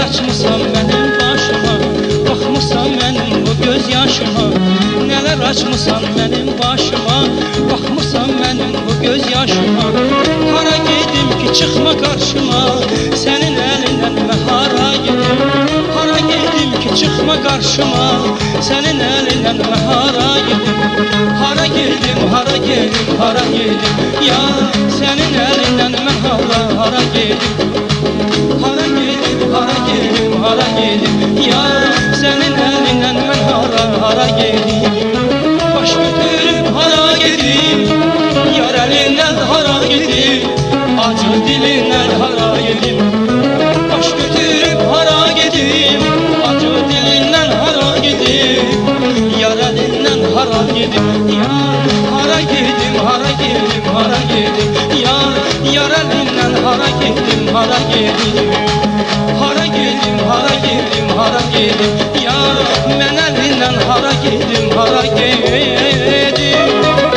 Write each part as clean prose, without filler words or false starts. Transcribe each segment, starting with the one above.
açmısan benim başıma, bakmısan benim bu göz yaşıma. Neler açmısan benim başıma, bakmısan benim bu göz yaşıma. Hara gedim ki çıkma karşıma, senin elinden ben hara gedim. Hara gedim ki çıkma karşıma, senin elinden ben hara gedim. Hara gedim, hara gedim, hara gedim, ya senin elinden ben hara gedim. Hara gedim, hara gedim, hara gedim, ya senin elinden ben hara gedim. Baş götürüp hara gedim, yar elinden hara gedim. Acı dilinden hara gedim. Baş götürüp hara gedim, acı dilinden hara gedim. Yar elinden hara gedim, ya hara gedim, hara gedim, hara gedim, ya yar elinden hara gedim, hara gedim. Hara gedim, hara gedim, hara gedim, ya men elinden hara gedim, hara gedim.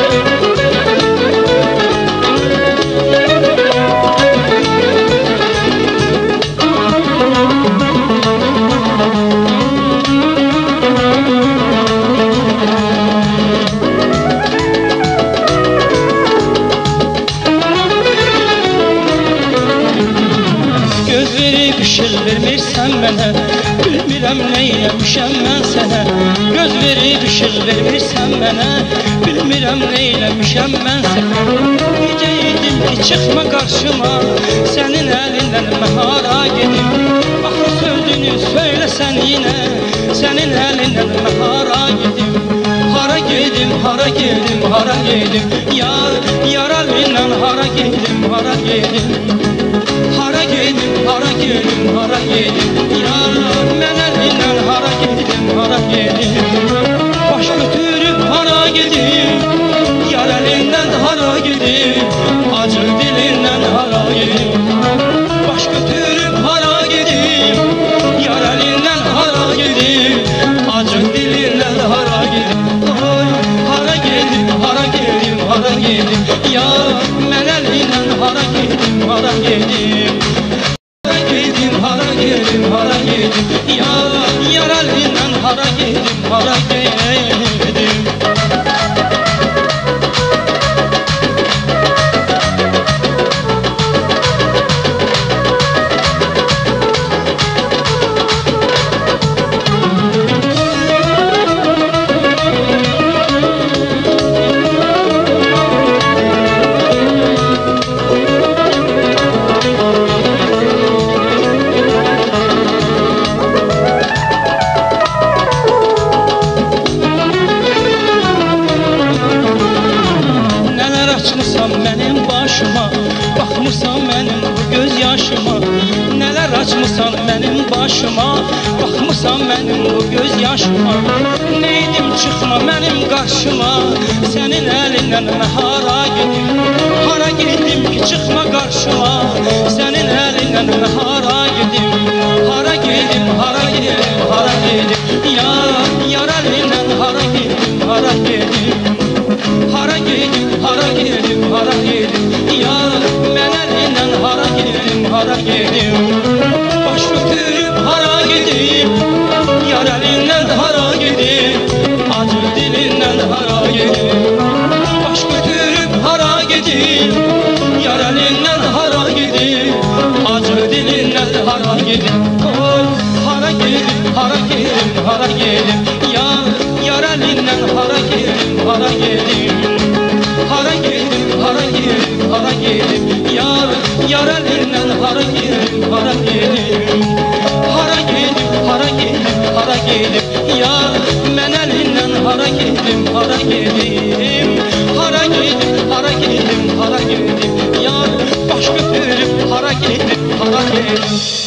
Şıl vermirsən mənə, bilmirəm neyləmişəm mən sənə. Göz verib şıl vermirsən mənə, bilmirəm neyləmişəm mən sənə. Necə edim ki çıxma qarşıma, sənin əlindən mən hara gedim. Axı sözünü söyləsən yenə, sənin əlindən mən hara gedim. Hara gedim, hara gedim, hara gedim, yar əlindən hara gedim, hara gedim. Hara gedim, hara gedim, hara gedim, yar men elinden hara gedim, hara gedim. Baş götürüp hara gedim, yar elinden hara gedim. Acı dilinden hara gedim. Baş götürüp hara gedim, yar elinden hara gedim. Acı dilinden hara gedim. Oy, hara gedim, hara gedim, hara gedim, yar men elinden hara gedim, hara gedim. Hara gedim, hara gedim, yar elinden hara gedim, hara gedim. Açmısan benim başıma, bakmısan benim bu göz yaşıma. Neler açmısan benim başıma, bakmısan benim bu göz yaşıma. Neydim çıkma benim karşıma, senin elinden mən hara gedim. Hara gedim ki çıkma karşıma, senin elinden mən hara gedim. Hara gedim, hara gedim, hara gedim, yar elinden hara gedim, hara gedim. Hara gedim, hara gedim, hara gedim, yar men elinden hara gedim, hara gedim. Baş götürüp hara gedim, yar elinden hara gedim. Acı dilinden hara gedim. Baş götürüp hara gedim, yar elinden hara gedim. Acı dilinden hara gedim. Oy, hara gedim, hara gedim, hara gedim, yar elinden hara gedim, hara gedim. Hara gedim, hara gedim, hara gedim, yar elinden hara gedim, hara gedim. Hara gedim, hara gedim, hara gedim, yar men elinden hara gedim, hara gedim. Hara gedim, hara gedim, hara gedim, yar baş götürüp hara gedim, hara gedim.